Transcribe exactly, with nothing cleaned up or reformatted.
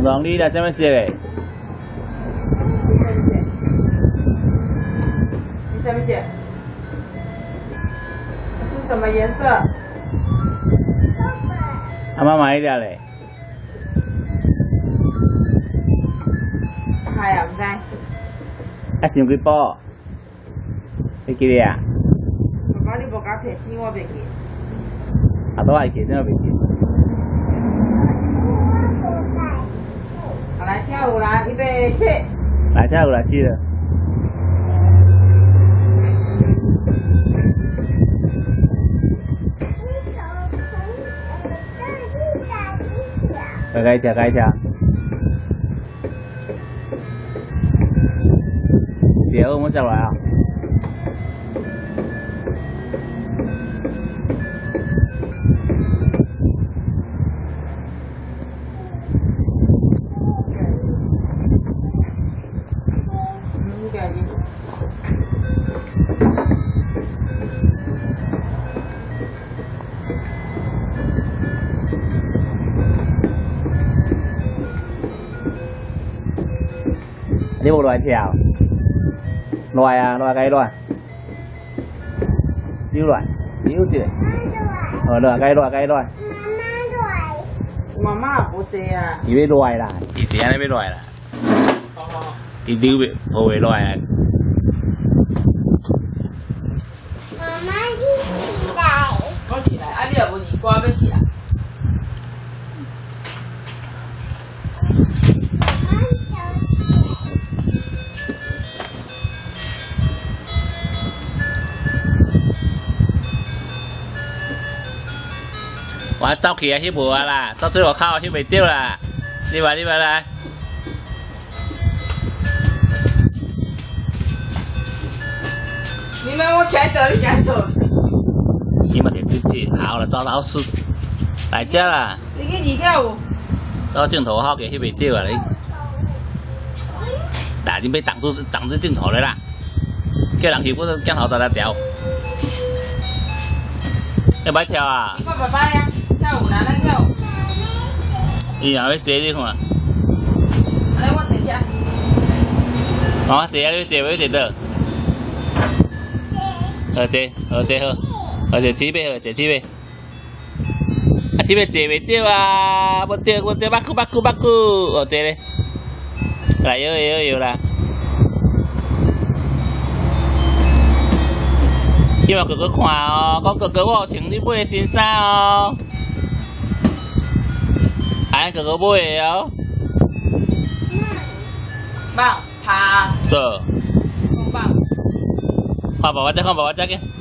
龙，你来什么色的？ 你什么色？是什么颜色？ 阿妈买一条嘞。 系啊，唔知。 啊，想几包？你记得啊？ 爸爸，你无甲提醒我袂记。 啊，都还记，怎么袂记？ 好，来跳舞啦，预备起。 来跳舞来去了。该该跳该跳。别，我们再来啊。你无来跳？来啊，来该来。你来，你有这。哦，来该来该来。 妈妈不坐啊。 伊要来啦，伊这样要来啦。 哦。 伊溜袂，无会来啊。 妈妈，你起来。 我起来，啊，你又无年歌要起来。 我走起啊，翕无啊啦，到水路口翕袂着啦。你话你话来。 你们我开走，你开走。 你们得自己好了，找老师来遮啦。 你去二跳舞。 到镜头好嘅翕袂着啊你。嗱，你要挡住挡住镜头了啦，叫人翕我都镜头在那调。要不要跳啊？ 你看爸爸呀。跳舞啦，咱跳舞。 伊也要坐你看。 来，我坐下。 哦，坐啊，你坐要坐倒。好坐，好坐好，好坐铁尾，好坐铁尾。啊，铁尾坐袂着啊，无着无着，巴酷巴酷巴酷，好坐咧。来摇摇摇啦。希望哥哥看哦，讲哥哥我有穿你买的新衫哦。哎，哥哥买的哦。 棒，爬。 对。 棒。 看爸爸这，看爸爸这个。